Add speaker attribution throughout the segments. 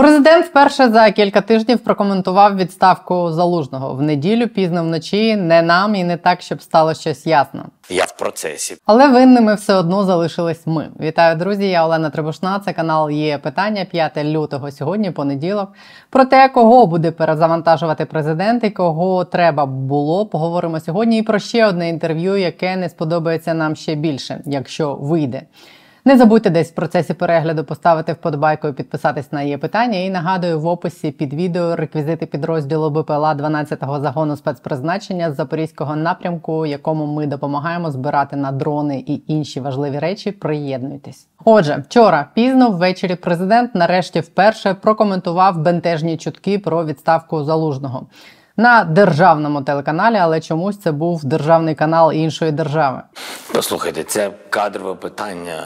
Speaker 1: Президент вперше за кілька тижнів прокоментував відставку Залужного. В неділю пізно вночі, не нам і не так, щоб стало щось ясно.
Speaker 2: Я в процесі.
Speaker 1: Але винними все одно залишились ми. Вітаю, друзі, я Олена Требушна, це канал «Є питання», 5 лютого, сьогодні, понеділок. Про те, кого буде перезавантажувати президент і кого треба було, поговоримо сьогодні. І про ще одне інтерв'ю, яке не сподобається нам ще більше, якщо вийде. Не забудьте десь в процесі перегляду поставити вподобайку і підписатись на «Є питання». І нагадую, в описі під відео реквізити підрозділу БПЛА 12-го загону спецпризначення з Запорізького напрямку, якому ми допомагаємо збирати на дрони і інші важливі речі. Приєднуйтесь. Отже, вчора пізно ввечері президент нарешті вперше прокоментував бентежні чутки про відставку Залужного. На державному телеканалі, але чомусь це був державний канал іншої держави.
Speaker 2: Послухайте, це кадрове питання,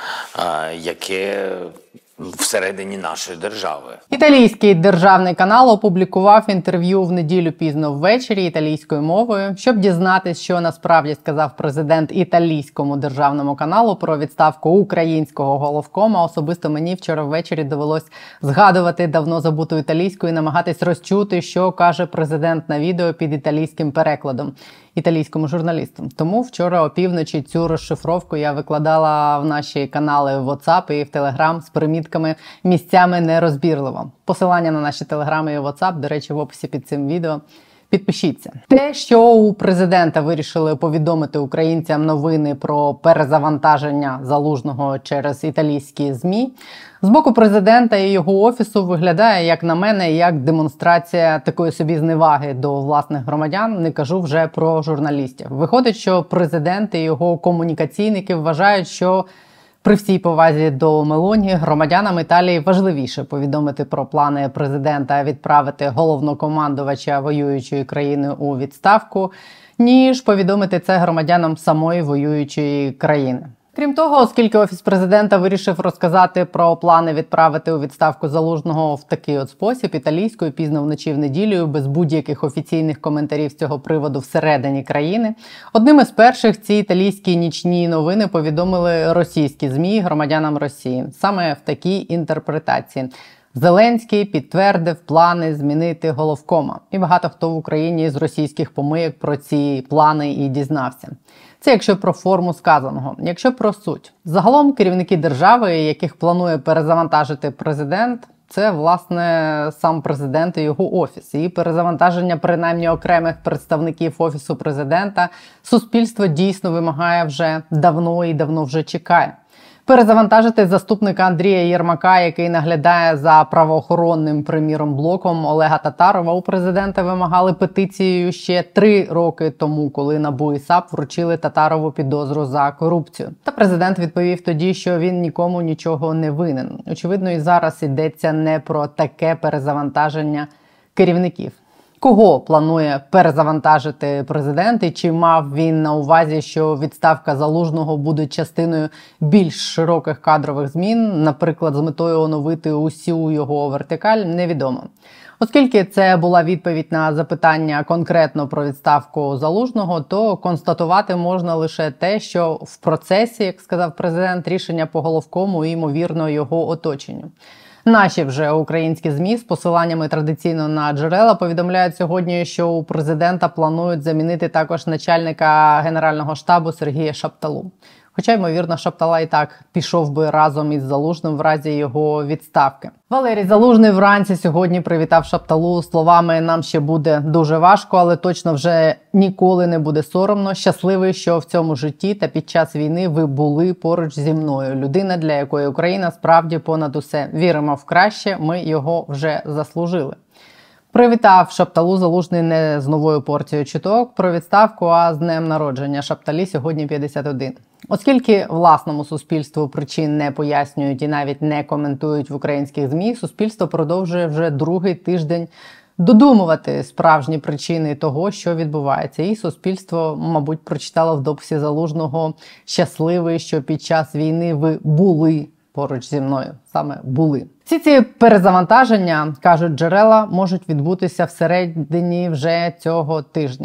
Speaker 2: яке всередині нашої держави.
Speaker 1: Італійський державний канал опублікував інтерв'ю в неділю пізно ввечері італійською мовою, щоб дізнатись, що насправді сказав президент італійському державному каналу про відставку українського головкома. Особисто мені вчора ввечері довелось згадувати давно забуту італійську і намагатись розчути, що каже президент на відео під італійським перекладом італійському журналісту. Тому вчора опівночі цю розшифровку я викладала в наші канали в WhatsApp і в Telegram з примітками місцями нерозбірливо. Посилання на наші телеграми і WhatsApp, до речі, в описі під цим відео. Підпишіться. Те, що у президента вирішили повідомити українцям новини про перезавантаження Залужного через італійські ЗМІ, з боку президента і його офісу виглядає, як на мене, як демонстрація такої собі зневаги до власних громадян, не кажу вже про журналістів. Виходить, що президент і його комунікаційники вважають, що при всій повазі до Мелоні громадянам Італії важливіше повідомити про плани президента відправити головнокомандувача воюючої країни у відставку, ніж повідомити це громадянам самої воюючої країни. Крім того, оскільки Офіс президента вирішив розказати про плани відправити у відставку Залужного в такий от спосіб, італійською, пізно вночі в неділю, без будь-яких офіційних коментарів з цього приводу всередині країни, одним із перших ці італійські нічні новини повідомили російські ЗМІ громадянам Росії. Саме в такій інтерпретації. Зеленський підтвердив плани змінити головкома. І багато хто в Україні з російських помийок про ці плани і дізнався. Це якщо про форму сказаного. Якщо про суть. Загалом керівники держави, яких планує перезавантажити президент, це, власне, сам президент і його офіс. І перезавантаження принаймні окремих представників Офісу президента суспільство дійсно вимагає вже давно і давно вже чекає. Перезавантажити заступника Андрія Єрмака, який наглядає за правоохоронним, приміром, блоком Олега Татарова, у президента вимагали петицією ще 3 роки тому, коли НАБУ і САП вручили Татарову підозру за корупцію. Та президент відповів тоді, що він нікому нічого не винен. Очевидно, і зараз йдеться не про таке перезавантаження керівників. Кого планує перезавантажити президент і чи мав він на увазі, що відставка Залужного буде частиною більш широких кадрових змін, наприклад, з метою оновити усю його вертикаль, невідомо. Оскільки це була відповідь на запитання конкретно про відставку Залужного, то констатувати можна лише те, що в процесі, як сказав президент, рішення по головкому і, ймовірно, його оточенню. Наші вже українські ЗМІ з посиланнями традиційно на джерела повідомляють сьогодні, що у президента планують замінити також начальника Генерального штабу Сергія Шапталу. Хоча, ймовірно, Шаптала і так пішов би разом із Залужним в разі його відставки. Валерій Залужний вранці сьогодні привітав Шапталу словами «Нам ще буде дуже важко, але точно вже ніколи не буде соромно. Щасливий, що в цьому житті та під час війни ви були поруч зі мною. Людина, для якої Україна справді понад усе. Віримо в краще, ми його вже заслужили». Привітав Шапталу Залужний не з новою порцією чуток про відставку, а з днем народження. Шапталі сьогодні 51. Оскільки власному суспільству причин не пояснюють і навіть не коментують в українських ЗМІ, суспільство продовжує вже другий тиждень додумувати справжні причини того, що відбувається. І суспільство, мабуть, прочитало в дописі Залужного «Щасливий, що під час війни ви були поруч зі мною». Саме були. Всі ці перезавантаження, кажуть джерела, можуть відбутися всередині вже цього тижня.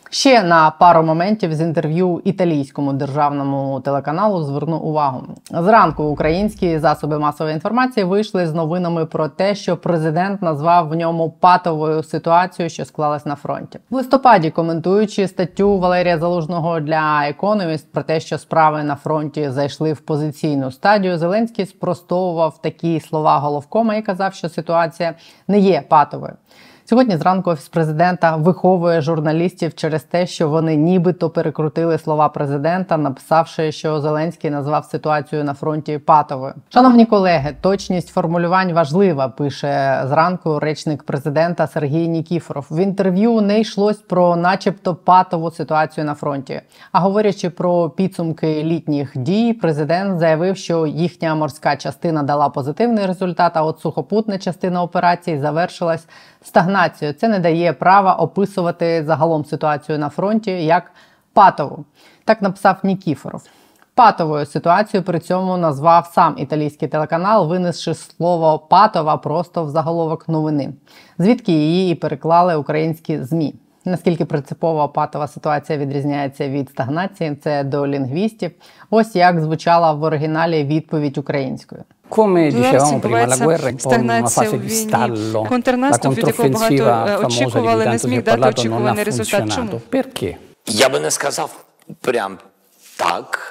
Speaker 1: Ще на пару моментів з інтерв'ю італійському державному телеканалу зверну увагу. Зранку українські засоби масової інформації вийшли з новинами про те, що президент назвав в ньому патовою ситуацію, що склалась на фронті. В листопаді, коментуючи статтю Валерія Залужного для Economist про те, що справи на фронті зайшли в позиційну стадію, Зеленський спростовував такі слова головкома і казав, що ситуація не є патовою. Сьогодні зранку Офіс президента виховує журналістів через те, що вони нібито перекрутили слова президента, написавши, що Зеленський назвав ситуацію на фронті патовою. Шановні колеги, точність формулювань важлива, пише зранку речник президента Сергій Нікіфоров. В інтерв'ю не йшлось про начебто патову ситуацію на фронті. А говорячи про підсумки літніх дій, президент заявив, що їхня морська частина дала позитивний результат, а от сухопутна частина операції завершилась стагнацією. Це не дає права описувати загалом ситуацію на фронті як патову. Так написав Нікіфоров. Патовою ситуацію при цьому назвав сам італійський телеканал, винесши слово «патова» просто в заголовок новини, звідки її і переклали українські ЗМІ. Наскільки принципово патова ситуація відрізняється від стагнації, це до лінгвістів. Ось як звучала в оригіналі відповідь українською.
Speaker 3: Come dicevamo prima, la guerra è un po' una fase di stallo. La controffensiva famosa di cui tanto si è parlato non ha funzionato. Perché?
Speaker 2: Я би не сказав прям так,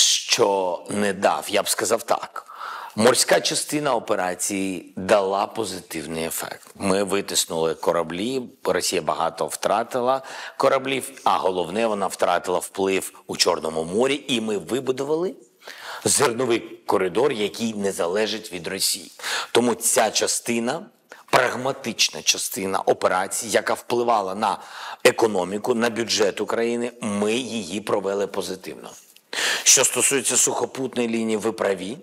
Speaker 2: що не дав. Я б сказав так. Морська частина операції дала позитивний ефект. Ми витиснули кораблі, Росія багато втратила кораблів, а головне, вона втратила вплив у Чорному морі, і ми вибудували зерновий коридор, який не залежить від Росії. Тому ця частина, прагматична частина операції, яка впливала на економіку, на бюджет України, ми її провели позитивно. Що стосується сухопутної лінії, ви праві.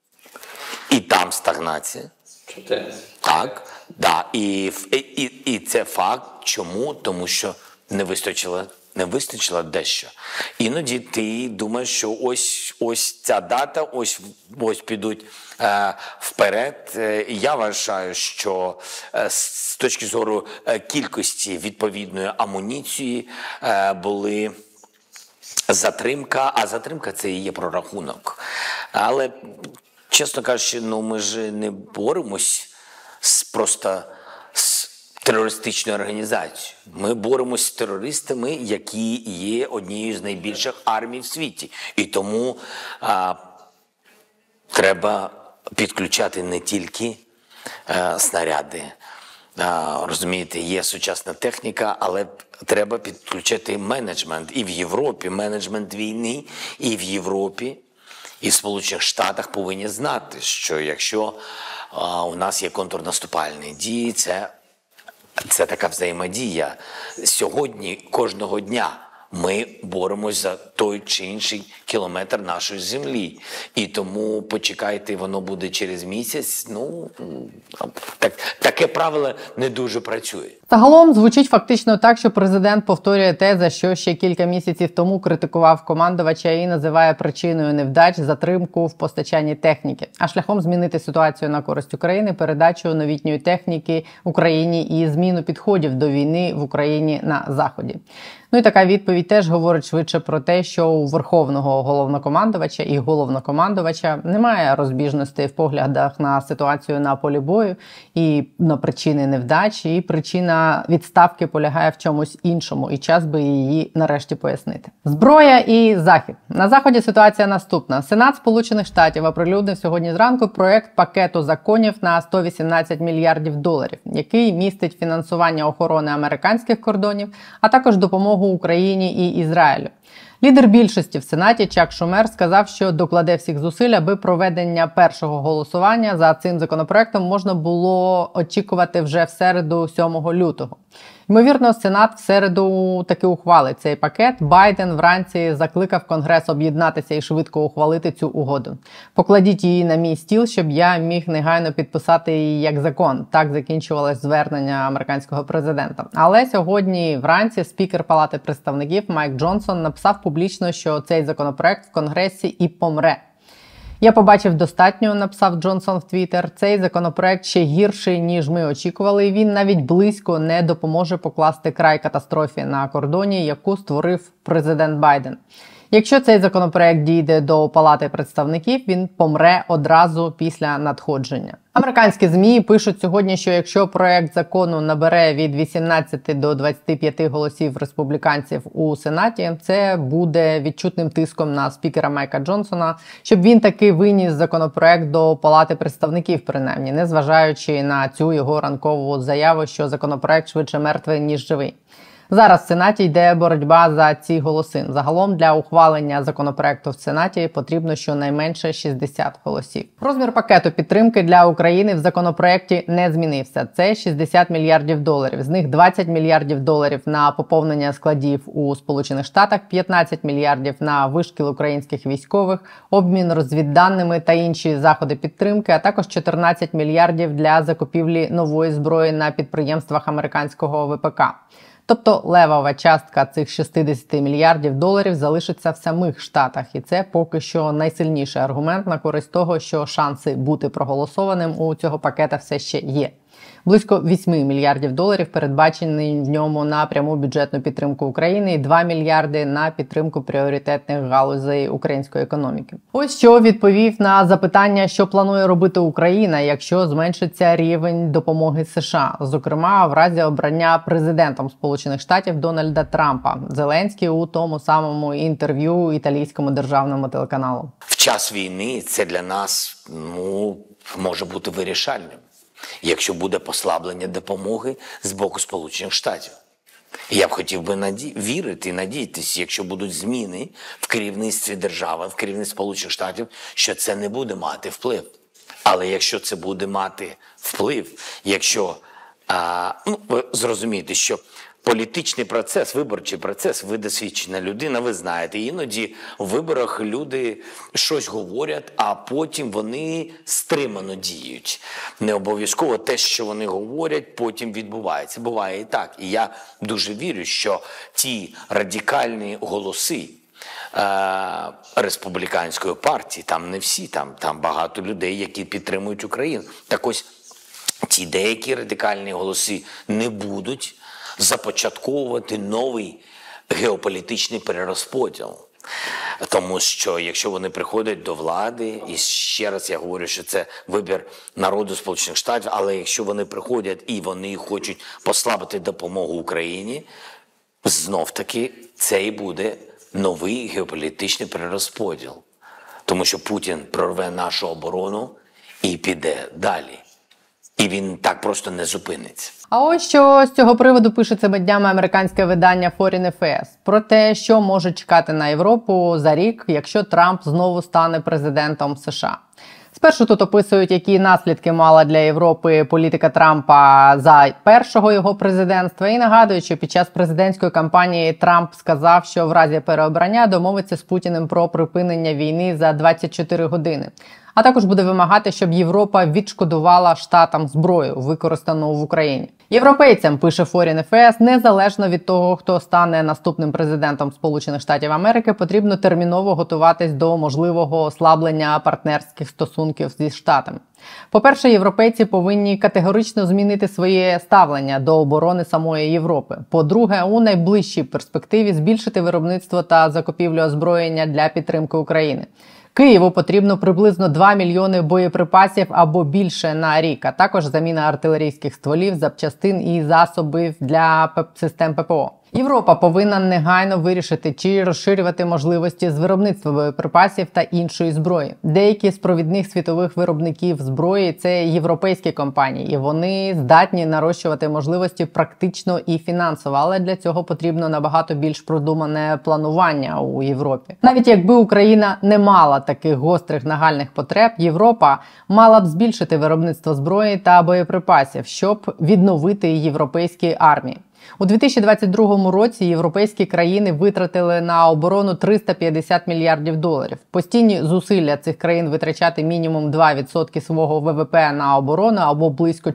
Speaker 2: І там стагнація. Так, да. І це факт. Чому? Тому що не вистачило дещо. Іноді ти думаєш, що ось ця дата, ось підуть вперед. Я вважаю, що з точки зору кількості відповідної амуніції були затримка, а затримка – це і є прорахунок. Але, чесно кажучи, ми ж не боремось просто з терористичною організацією. Ми боремось з терористами, які є однією з найбільших армій в світі. І тому треба підключати не тільки снаряди. Розумієте, є сучасна техніка, але треба підключати менеджмент. І в Європі, менеджмент війни, і в Європі, і в Сполучених Штатах повинні знати, що якщо у нас є контрнаступальні дії, це така взаємодія. Сьогодні, кожного дня, ми боремось за той чи інший кілометр нашої землі. І тому почекайте, воно буде через місяць. Таке правило не дуже працює.
Speaker 1: Загалом звучить фактично так, що президент повторює те, за що ще кілька місяців тому критикував командувача і називає причиною невдач затримку в постачанні техніки. А шляхом змінити ситуацію на користь України – передачу новітньої техніки Україні і зміну підходів до війни в Україні на Заході. І така відповідь теж говорить швидше про те, що у верховного головнокомандувача і головнокомандувача немає розбіжностей в поглядах на ситуацію на полі бою і на причини невдач, і причина відставки полягає в чомусь іншому, і час би її нарешті пояснити. Зброя і Захід. На Заході ситуація наступна. Сенат Сполучених Штатів оприлюднив сьогодні зранку проект пакету законів на $118 мільярдів, який містить фінансування охорони американських кордонів, а також допомогу Україні і Ізраїлю. Лідер більшості в Сенаті Чак Шумер сказав, що докладе всіх зусиль, аби проведення першого голосування за цим законопроектом можна було очікувати вже в середу, 7 лютого. Ймовірно, Сенат в середу таки ухвалить цей пакет. Байден вранці закликав Конгрес об'єднатися і швидко ухвалити цю угоду. Покладіть її на мій стіл, щоб я міг негайно підписати її як закон. Так закінчувалось звернення американського президента. Але сьогодні вранці спікер Палати представників Майк Джонсон написав публічно, що цей законопроект в Конгресі і помре. Я побачив достатньо, написав Джонсон в Твіттер. Цей законопроект ще гірший, ніж ми очікували, і він навіть близько не допоможе покласти край катастрофі на кордоні, яку створив президент Байден. Якщо цей законопроект дійде до Палати представників, він помре одразу після надходження. Американські ЗМІ пишуть сьогодні, що якщо проект закону набере від 18 до 25 голосів республіканців у Сенаті, це буде відчутним тиском на спікера Майка Джонсона, щоб він таки виніс законопроект до Палати представників, принаймні, незважаючи на цю його ранкову заяву, що законопроект швидше мертвий, ніж живий. Зараз в Сенаті йде боротьба за ці голоси. Загалом для ухвалення законопроекту в Сенаті потрібно щонайменше 60 голосів. Розмір пакету підтримки для України в законопроекті не змінився. Це 60 мільярдів доларів. З них 20 мільярдів доларів на поповнення складів у Сполучених Штатах, 15 мільярдів на вишкіл українських військових, обмін розвідданими та інші заходи підтримки, а також 14 мільярдів для закупівлі нової зброї на підприємствах американського ВПК. Тобто левова частка цих 60 мільярдів доларів залишиться в самих Штатах. І це поки що найсильніший аргумент на користь того, що шанси бути проголосованим у цього пакета все ще є. Близько 8 мільярдів доларів передбачені в ньому на пряму бюджетну підтримку України і 2 мільярди на підтримку пріоритетних галузей української економіки. Ось що відповів на запитання, що планує робити Україна, якщо зменшиться рівень допомоги США. Зокрема, в разі обрання президентом Сполучених Штатів Дональда Трампа. Зеленський у тому самому інтерв'ю італійському державному телеканалу.
Speaker 2: В час війни це для нас, може бути вирішальним, якщо буде послаблення допомоги з боку Сполучених Штатів. Я б хотів би вірити і надіятися, якщо будуть зміни в керівництві держави, в керівництві Сполучених Штатів, що це не буде мати вплив. Але якщо це буде мати вплив, якщо, ви зрозумієте, що політичний процес, виборчий процес, ви досвідчена людина, ви знаєте, іноді у виборах люди щось говорять, а потім вони стримано діють. Не обов'язково те, що вони говорять, потім відбувається. Буває і так. І я дуже вірю, що ті радикальні голоси республіканської партії, там не всі, там багато людей, які підтримують Україну. Так ось, ті деякі радикальні голоси не будуть започатковувати новий геополітичний перерозподіл. Тому що якщо вони приходять до влади, і ще раз я говорю, що це вибір народу Сполучених Штатів, але якщо вони приходять і вони хочуть послабити допомогу Україні, знов-таки це і буде новий геополітичний перерозподіл. Тому що Путін прорве нашу оборону і піде далі. І він так просто не зупиниться.
Speaker 1: А ось що з цього приводу пише цими днями американське видання Foreign Affairs. Про те, що може чекати на Європу за рік, якщо Трамп знову стане президентом США. Спершу тут описують, які наслідки мала для Європи політика Трампа за першого його президентства. І нагадують, що під час президентської кампанії Трамп сказав, що в разі переобрання домовиться з Путіним про припинення війни за 24 години. А також буде вимагати, щоб Європа відшкодувала Штатам зброю, використану в Україні. Європейцям, пише Foreign Affairs, незалежно від того, хто стане наступним президентом Сполучених Штатів Америки, потрібно терміново готуватись до можливого ослаблення партнерських стосунків зі Штатами. По-перше, європейці повинні категорично змінити своє ставлення до оборони самої Європи. По-друге, у найближчій перспективі збільшити виробництво та закупівлю озброєння для підтримки України. Києву потрібно приблизно 2 мільйони боєприпасів або більше на рік, а також заміна артилерійських стволів, запчастин і засобів для систем ППО. Європа повинна негайно вирішити, чи розширювати можливості з виробництва боєприпасів та іншої зброї. Деякі з провідних світових виробників зброї – це європейські компанії, і вони здатні нарощувати можливості практично і фінансово, але для цього потрібно набагато більш продумане планування у Європі. Навіть якби Україна не мала таких гострих нагальних потреб, Європа мала б збільшити виробництво зброї та боєприпасів, щоб відновити європейські армії. У 2022 році європейські країни витратили на оборону 350 мільярдів доларів. Постійні зусилля цих країн витрачати мінімум 2% свого ВВП на оборону або близько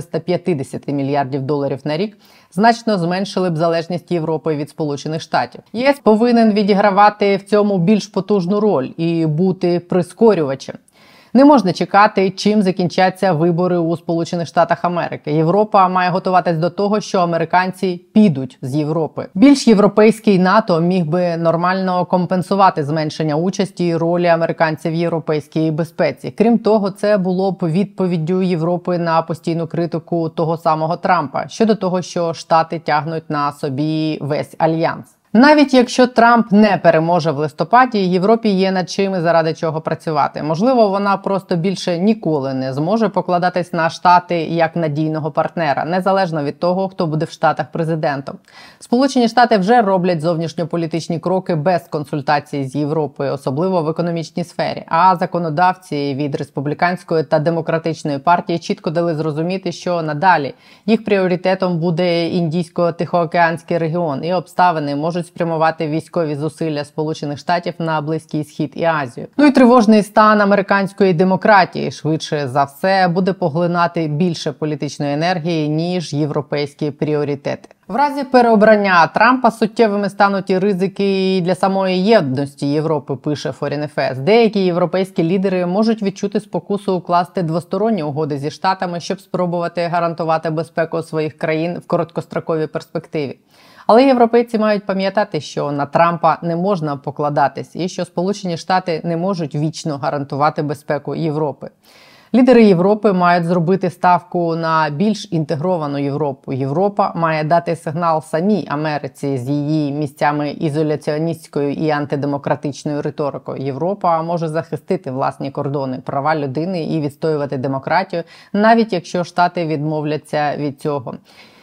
Speaker 1: 450 мільярдів доларів на рік значно зменшили б залежність Європи від Сполучених Штатів. ЄС повинен відігравати в цьому більш потужну роль і бути прискорювачем. Не можна чекати, чим закінчаться вибори у Сполучених Штатах Америки. Європа має готуватись до того, що американці підуть з Європи. Більш європейський НАТО міг би нормально компенсувати зменшення участі і ролі американців в європейській безпеці. Крім того, це було б відповіддю Європи на постійну критику того самого Трампа щодо того, що Штати тягнуть на собі весь альянс. Навіть якщо Трамп не переможе в листопаді, Європі є над чим і заради чого працювати. Можливо, вона просто більше ніколи не зможе покладатись на Штати як надійного партнера, незалежно від того, хто буде в Штатах президентом. Сполучені Штати вже роблять зовнішньополітичні кроки без консультацій з Європою, особливо в економічній сфері. А законодавці від республіканської та демократичної партії чітко дали зрозуміти, що надалі їх пріоритетом буде Індійсько-Тихоокеанський регіон, і обставини можуть спрямувати військові зусилля Сполучених Штатів на Близький Схід і Азію. Ну і тривожний стан американської демократії швидше за все буде поглинати більше політичної енергії, ніж європейські пріоритети. В разі переобрання Трампа суттєвими стануть і ризики для самої єдності Європи, пише Foreign Affairs. Деякі європейські лідери можуть відчути спокусу укласти двосторонні угоди зі Штатами, щоб спробувати гарантувати безпеку своїх країн в короткостроковій перспективі. Але європейці мають пам'ятати, що на Трампа не можна покладатись і що Сполучені Штати не можуть вічно гарантувати безпеку Європи. Лідери Європи мають зробити ставку на більш інтегровану Європу. Європа має дати сигнал самій Америці з її місцями ізоляціоністською і антидемократичною риторикою. Європа може захистити власні кордони, права людини і відстоювати демократію, навіть якщо Штати відмовляться від цього.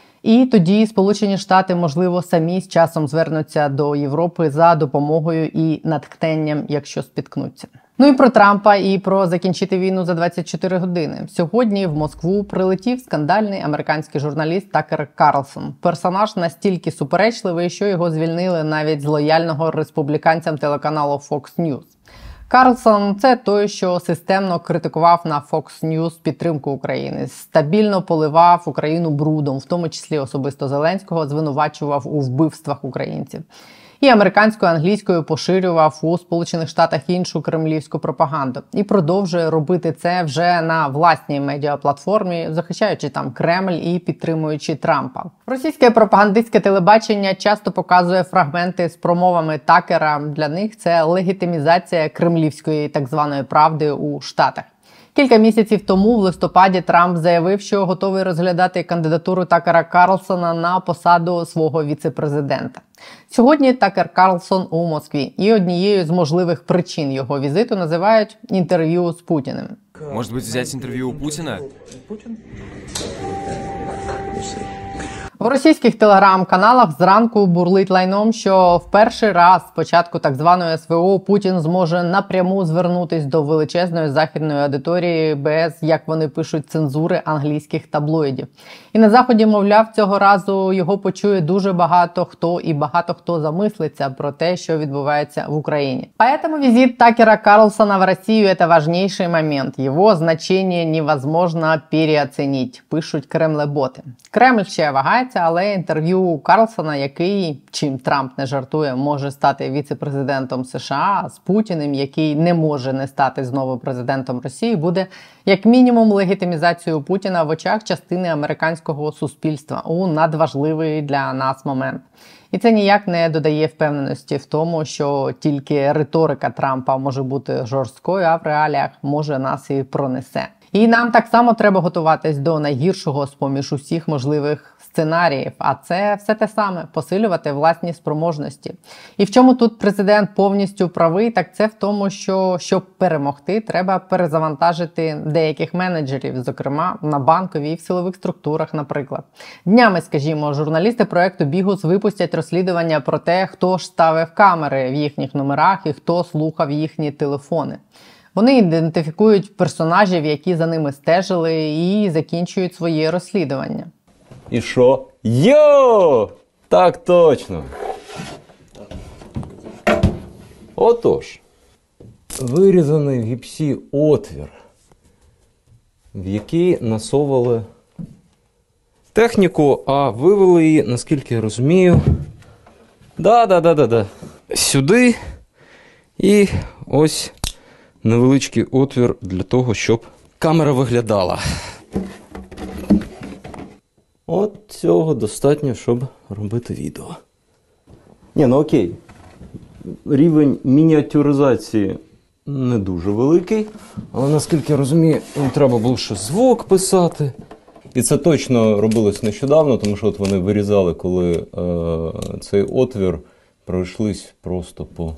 Speaker 1: І тоді Сполучені Штати, можливо, самі з часом звернуться до Європи за допомогою і натхненням, якщо спіткнуться. Ну і про Трампа, і про закінчити війну за 24 години. Сьогодні в Москву прилетів скандальний американський журналіст Такер Карлсон. Персонаж настільки суперечливий, що його звільнили навіть з лояльного республіканцям телеканалу Fox News. Карлсон – це той, що системно критикував на Fox News підтримку України, стабільно поливав Україну брудом, в тому числі особисто Зеленського, звинувачував у вбивствах українців. І американською, англійською поширював у Сполучених Штатах іншу кремлівську пропаганду. І продовжує робити це вже на власній медіаплатформі, захищаючи там Кремль і підтримуючи Трампа. Російське пропагандистське телебачення часто показує фрагменти з промовами Такера. Для них це легітимізація кремлівської так званої правди у Штатах. Кілька місяців тому, в листопаді, Трамп заявив, що готовий розглядати кандидатуру Такера Карлсона на посаду свого віце-президента. Сьогодні Такер Карлсон у Москві. І однією з можливих причин його візиту називають інтерв'ю з Путіним.
Speaker 4: Може бути, взяти інтерв'ю у Путіна?
Speaker 1: В російських телеграм-каналах зранку бурлить лайном, що в перший раз з початку так званої СВО Путін зможе напряму звернутись до величезної західної аудиторії без, як вони пишуть, цензури англійських таблоїдів. І на Заході, мовляв, цього разу його почує дуже багато хто і багато хто замислиться про те, що відбувається в Україні. Поэтому визит Такера Карлсона в Россию – это важнейший момент. Его значение невозможно переоценить, пишуть кремлеботи. Кремль ще вагається, але інтерв'ю Карлсона, який, чим Трамп не жартує, може стати віце-президентом США, з Путіним, який не може не стати знову президентом Росії, буде як мінімум легітимізацією Путіна в очах частини американського суспільства у надважливий для нас момент. І це ніяк не додає впевненості в тому, що тільки риторика Трампа може бути жорсткою, а в реаліях може нас і пронесе. І нам так само треба готуватись до найгіршого з-поміж усіх можливих сценаріїв, а це все те саме – посилювати власні спроможності. І в чому тут президент повністю правий, так це в тому, що щоб перемогти, треба перезавантажити деяких менеджерів, зокрема на банковій і в силових структурах, наприклад. Днями, скажімо, журналісти проєкту Бігус випустять розслідування про те, хто ж ставив камери в їхніх номерах і хто слухав їхні телефони. Вони ідентифікують персонажів, які за ними стежили, і закінчують своє розслідування.
Speaker 5: І що? Йо! Так точно. Отож, вирізаний в гіпсі отвір, в який насовували техніку, а вивели її, наскільки я розумію, сюди. І ось невеличкий отвір для того, щоб камера виглядала. От цього достатньо, щоб робити відео. Окей. Рівень мініатюризації не дуже великий, але, наскільки я розумію, треба було ще звук писати. І це точно робилось нещодавно, тому що от вони вирізали, коли цей отвір пройшлись просто по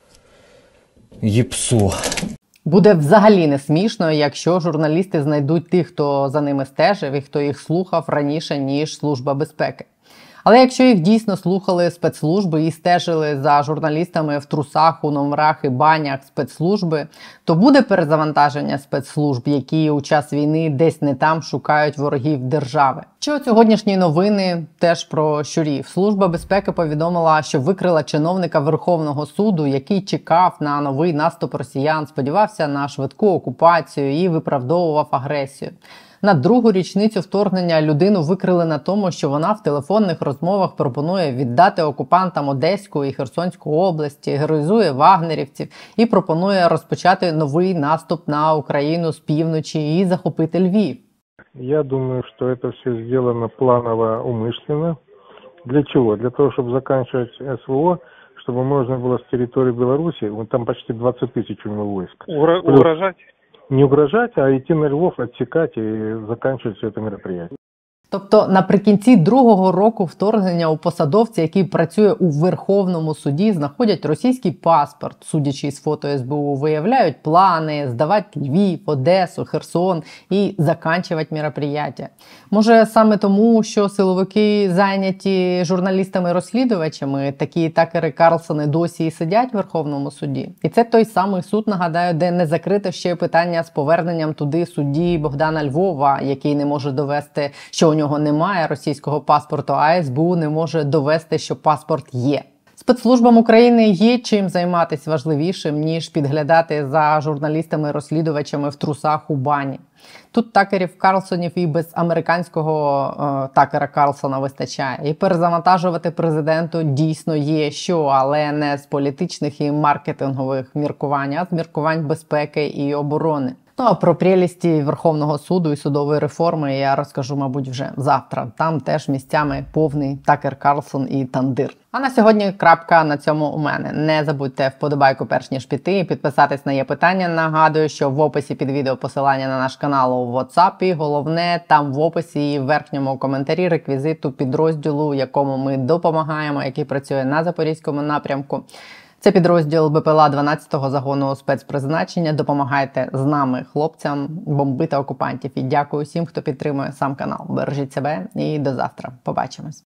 Speaker 5: гіпсу.
Speaker 1: Буде взагалі не смішно, якщо журналісти знайдуть тих, хто за ними стежив і хто їх слухав раніше, ніж Служба безпеки. Але якщо їх дійсно слухали спецслужби і стежили за журналістами в трусах, у номерах і банях спецслужби, то буде перезавантаження спецслужб, які у час війни десь не там шукають ворогів держави. Що сьогоднішні новини теж про щурів. Служба безпеки повідомила, що викрила чиновника Верховного суду, який чекав на новий наступ росіян, сподівався на швидку окупацію і виправдовував агресію. На другу річницю вторгнення людину викрили на тому, що вона в телефонних розмовах пропонує віддати окупантам Одеську і Херсонську області, героїзує вагнерівців і пропонує розпочати новий наступ на Україну з півночі і захопити Львів.
Speaker 6: Я думаю, что это все сделано планово, умышленно. Для чего? Для того, чтобы заканчивать СВО, чтобы можно было с территории Беларуси, там почти 20 тысяч у него войск.
Speaker 7: Угрожать?
Speaker 6: Не угрожать, а идти на Львов, отсекать и заканчивать все это мероприятие.
Speaker 1: Тобто наприкінці другого року вторгнення у посадовця, який працює у Верховному суді, знаходять російський паспорт, судячи з фото СБУ, виявляють плани здавати Львів, Одесу, Херсон і заканчувати мероприятия. Може саме тому, що силовики зайняті журналістами-розслідувачами, такі Такери Карлсони досі і сидять в Верховному суді? І це той самий суд, нагадаю, де не закрите ще питання з поверненням туди судді Богдана Львова, який не може довести, що у нього немає російського паспорту, а СБУ не може довести, що паспорт є. Спецслужбам України є чим займатися важливішим, ніж підглядати за журналістами-розслідувачами в трусах у бані. Тут Такерів Карлсонів і без американського Такера Карлсона вистачає. І перезавантажувати президенту дійсно є що, але не з політичних і маркетингових міркувань, а з міркувань безпеки і оборони. А про прелісті Верховного суду і судової реформи я розкажу, мабуть, вже завтра. Там теж місцями повний Такер Карлсон і тандир. А на сьогодні крапка на цьому у мене. Не забудьте вподобайку перш ніж піти, підписатись на «Є питання». Нагадую, що в описі під відео посилання на наш канал у WhatsApp. І головне, там в описі і в верхньому коментарі реквізиту підрозділу, якому ми допомагаємо, який працює на Запорізькому напрямку. Це підрозділ БПЛА 12-го загону спецпризначення. Допомагайте з нами, хлопцям, бомбити окупантів. І дякую всім, хто підтримує сам канал. Бережіть себе і до завтра. Побачимось.